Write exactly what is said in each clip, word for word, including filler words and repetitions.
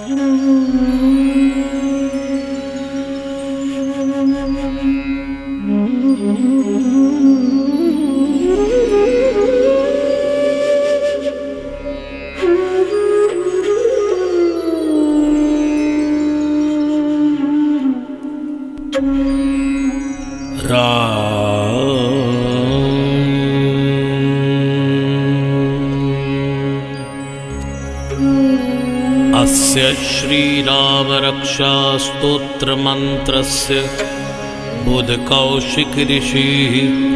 अस्य श्रीरामरक्षा स्तोत्रमन्त्रस्य बुधकौशिक ऋषिः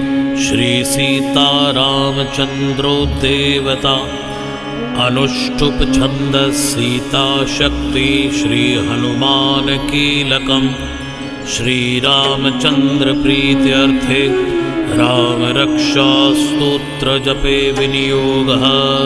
श्रीसीतारामचन्द्रो देवता अनुष्टुप छन्दः सीता शक्ति श्रीहनुमान कीलकम् श्रीरामचन्द्र प्रीत्यर्थे रामरक्षा स्तोत्र जपे विनियोगः।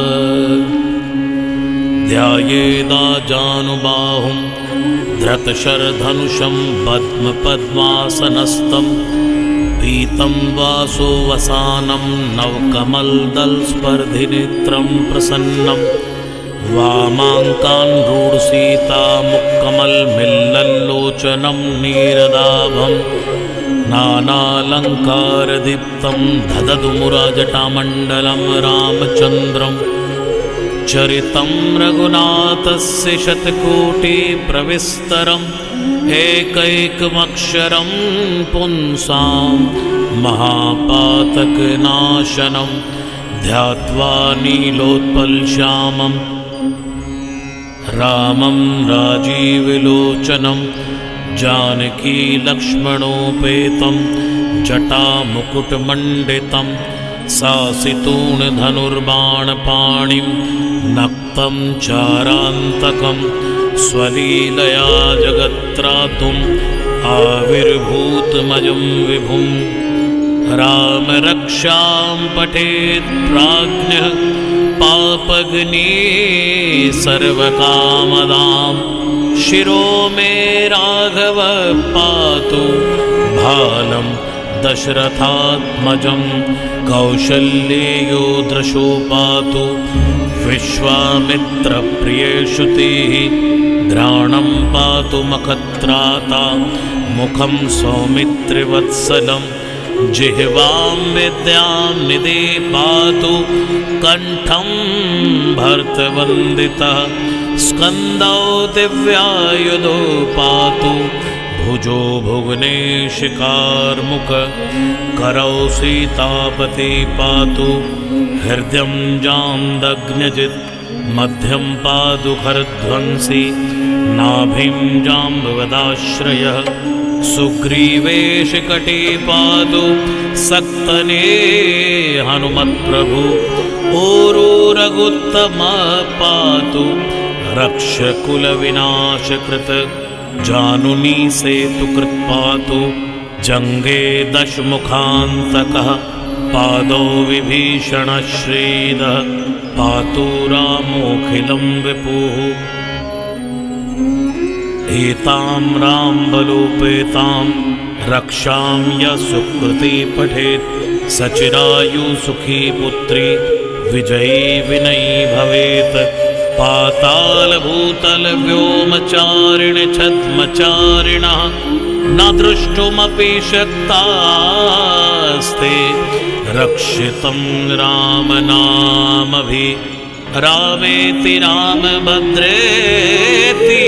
ध्यायेदाजानुबाहुं धृतशरधनुषं पद्मपद्मासनस्थं पीतं वासो वसानं नवकमलदलस्पर्धिनेत्रं प्रसन्नं वामाङ्कान् रूढसीता मुक्कमलमिल्लल्लोचनं नीरदाभं नानालङ्कारदीप्तं दददुमुराजटामण्डलं रामचन्द्रं चरितं रघुनाथस्य शतकोटिप्रविस्तरम् एकैकमक्षरं पुंसां महापातकनाशनं ध्यात्वा नीलोत्पलश्यामं रामं राजीवलोचनं जानकी लक्ष्मणोपेतं जटामुकुटमण्डितं सासितूणधनुर्बाणपाणिं नक्तं चारान्तकं स्वलीलया जगत्त्रातुम् आविर्भूतमजं विभुं रामरक्षां पठेत् प्राज्ञः पापग्नि सर्वकामदां शिरो मे राघव पातु भालं दशरथात्मजं कौशल्येयो दृशो पातु विश्वामित्रप्रियश्रुतिः घ्राणं पातु मखत्राता मुखं सौमित्रिवत्सलं जिह्वां विद्यां निधि पातु कण्ठं भर्तवन्दितः स्कन्दौ दिव्यायुधो पातु भुजो भुवनेशकार्मुक करौ सीतापति पातु हृदयं जाम्दग्न्यजित् मध्यं पातु खरध्वंसी नाभिं जाम्बवदाश्रयः सुग्रीवेशकटे पातु सक्तने हनुमत्प्रभु ऊरू रघुत्तमः पातु रक्षकुलविनाशकृत जानुनी सेतुकृत् पातु जङ्गे दशमुखान्तकः पादौ विभीषणश्रीदः पातु रामोऽखिलं विपुः एतां रामबलोपेतां रक्षां यः सुकृती पठेत् सचिरायु सुखी पुत्री विजयी विनयी भवेत् पाताल भूतल व्योमचारिण छद्मचारिणः न द्रष्टुमपि शक्तास्ते रक्षितं रामनामभिः रामेति रामभद्रेति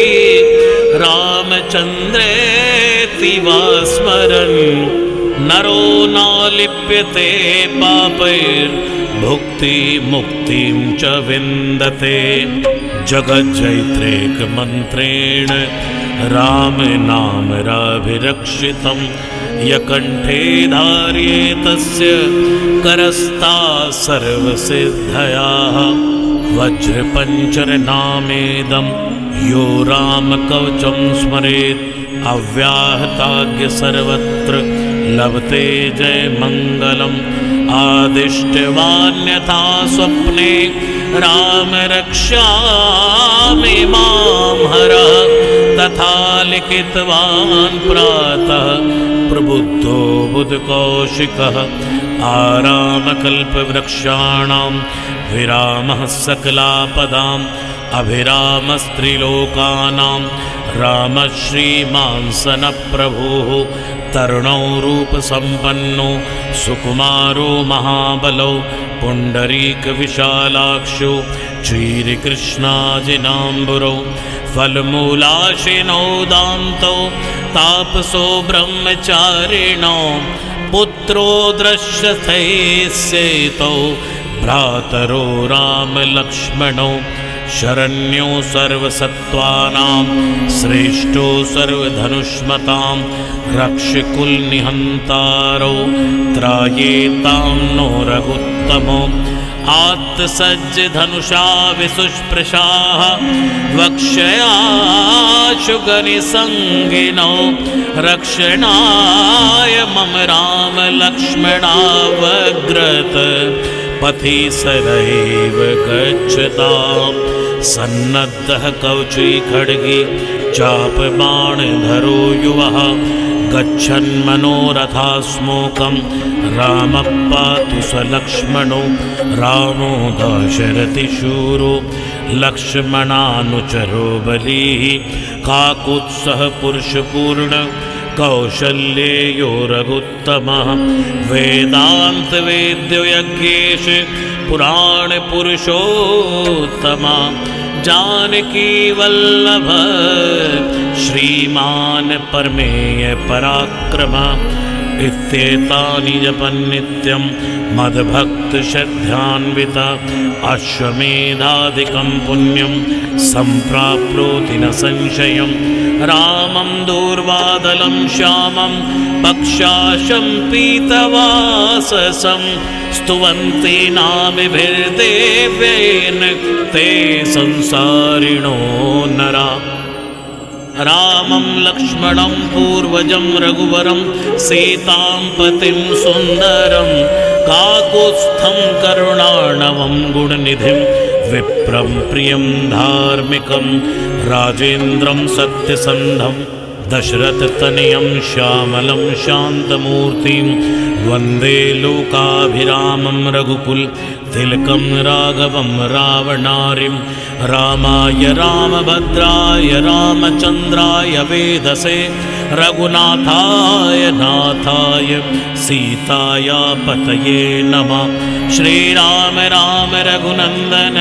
रामचन्द्रेति वा स्मरन् नरो नालिप्यते पापैर्भुक्ति मुक्तिं च विन्दते जगज्जैत्रेकमन्त्रेण रामनामराभिरक्षितं यकण्ठे धार्ये तस्य करस्ताः सर्वसिद्धयाः वज्रपञ्चरनामेदं यो रामकवचं स्मरेत् अव्याहताज्ञ सर्वत्र लभते जयमङ्गलम् आदिष्टवान्यथा स्वप्ने राम रक्षामि मां हरः तथा लिखितवान् प्रातः प्रबुद्धो बुधकौशिकः आरामकल्पवृक्षाणां विरामः सकलापदाम् अभिरामस्त्रिलोकानां रामः श्रीमांसनप्रभुः तरुणौ रूपसम्पन्नो सुकुमारो महाबलो पुण्डरीकविशालाक्षो श्रीकृष्णाजिनाम्बुरौ फलमूलाशिनौ दान्तौ तापसो ब्रह्मचारिणौ पुत्रो दृश्यते सेतौ भ्रातरो रामलक्ष्मणौ शरण्यो सर्वसत्त्वानां श्रेष्ठो सर्वधनुष्मतां रक्षकुलनिहन्तारो त्रायेतां नो रघुत्तमो आत्सज्ज धनुषा विसुस्पृशाः वक्षयाशुगनिसङ्गिनौ रक्षणाय मम राम लक्ष्मणावग्रत पथि सदैव गच्छताम् सन्नद्धः कवची खड्गी चापबाणधरो युवः गच्छन्मनोरथास्मोकं रामः पातु स लक्ष्मणो रामो दाशरथिशूरो लक्ष्मणानुचरो बलिः काकुत्सः पुरुषपूर्ण कौशल्येयो रघुत्तमः वेदान्तवेद्यो यज्ञेश पुराणपुरुषोत्तमा जानकी वल्लभ श्रीमान् परमेय पराक्रम इत्येतानि जपन्नित्यं मद्भक्तश्रद्धान्वित अश्वमेधादिकं पुण्यं सम्प्राप्नोति न संशयं रामं दूर्वादलं श्यामं पक्षाशं पीतवाससं स्तुवन्ति नामभिर्देवेन ते संसारिणो नरा रामं लक्ष्मणं पूर्वजं रघुवरं सीतां पतिं सुन्दरं काकुत्स्थं करुणार्णवं गुणनिधिं विप्रं प्रियं धार्मिकं राजेन्द्रं सत्यसन्धं दशरथतनयं श्यामलं शान्तमूर्तिं वन्दे लोकाभिरामं रघुकुल तिलकं राघवं रावणारिं रामाय रामभद्राय रामचन्द्राय वेधसे रघुनाथाय नाथाय सीताया पतये नमः। श्रीराम राम रघुनन्दन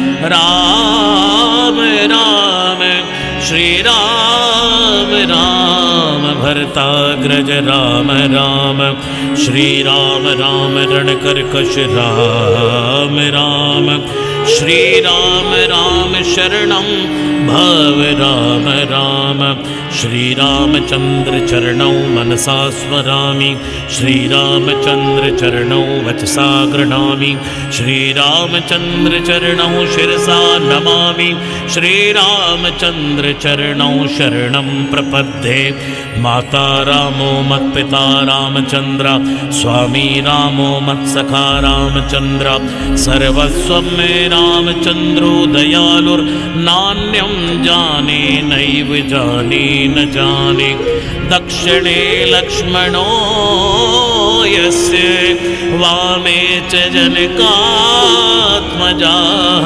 राम राम श्रीराम राम भरताग्रज राम राम श्रीराम राम रणकर्कश राम राम श्रीराम राम शरणं भव राम राम श्रीरामचन्द्र चरणौ मनसा स्मरामि श्रीरामचन्द्र चरणौ वचसा गृह्णामि श्रीरामचन्द्र चरणौ शिरसा नमामि श्रीरामचन्द्र चरणौ शरणं प्रपद्ये। माता रामो मत्पिता रामचन्द्र स्वामी रामो मत्सखा रामचन्द्र सर्वस्वं मे रामचन्द्रो दयालुर्नान्यं जाने नैव जाने न जाने। दक्षिणे लक्ष्मणो यस्य वामे च जनकात्मजाः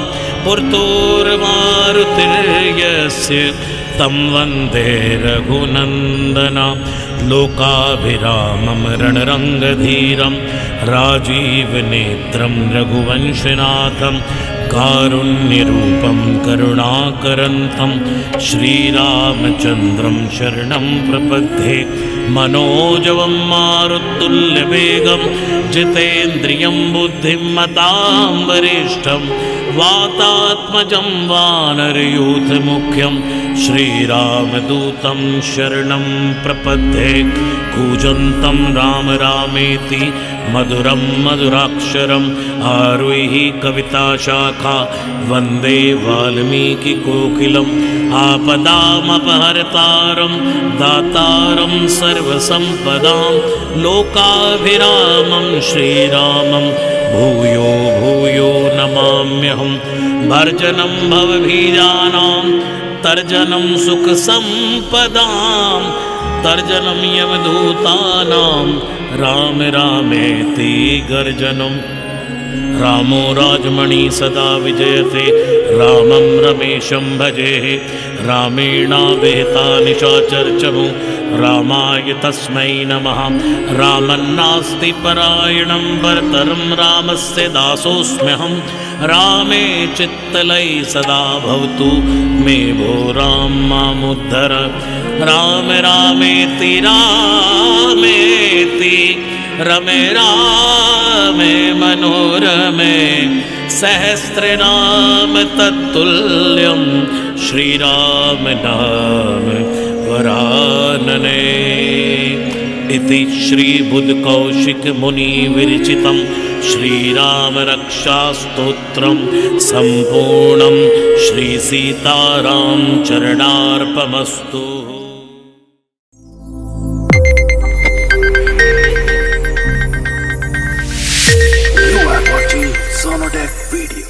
पुरतोर्मारुतिर्यस्य तं वन्दे रघुनन्दना। लोकाभिरामं रणरङ्गधीरं राजीवनेत्रं रघुवंशनाथं कारुण्यरूपं करुणाकरन्तं श्रीरामचन्द्रं शरणं प्रपद्ये। मनोजवं मारुतुल्यवेगं जितेन्द्रियं बुद्धिमतां वरिष्ठं वातात्मजं वानरयूथमुख्यं श्रीरामदूतं शरणं प्रपद्ये। कूजन्तं राम रामेति मधुरं मधुराक्षरम् आरुह्य कविताशाखा वन्दे वाल्मीकिकोकिलम्। आपदामपहर्तारं दातारं सर्वसम्पदां लोकाभिरामं श्रीरामं भूयो भूयो नमाम्यहं। भर्जनं भवभीजानां तर्जनं सुखसम्पदां तर्जनं यमदूतानां राम रामेति गर्जनम् रामो राजमणि सदा विजयते रामं रमेशं भजे रामेणाभिहिता निशाचरचमु रामाय तस्मै नमः रामन्नास्ति परायणं भर्तरं रामस्य दासोऽस्म्यहं रामे चित्तलये सदा भवतु मे भो राम मामुद्धर राम रामेति रामेति रमे रामे मनोरमे सहस्रनाम तत्तुल्यं श्रीराम नाम वरानने इति श्री बुद्धकौशिक मुनि विरचितं श्रीराम रक्षा स्तोत्रं संपूर्णं Shri Sitaram चरणार्पणमस्तु। You are watching Sonotech Video.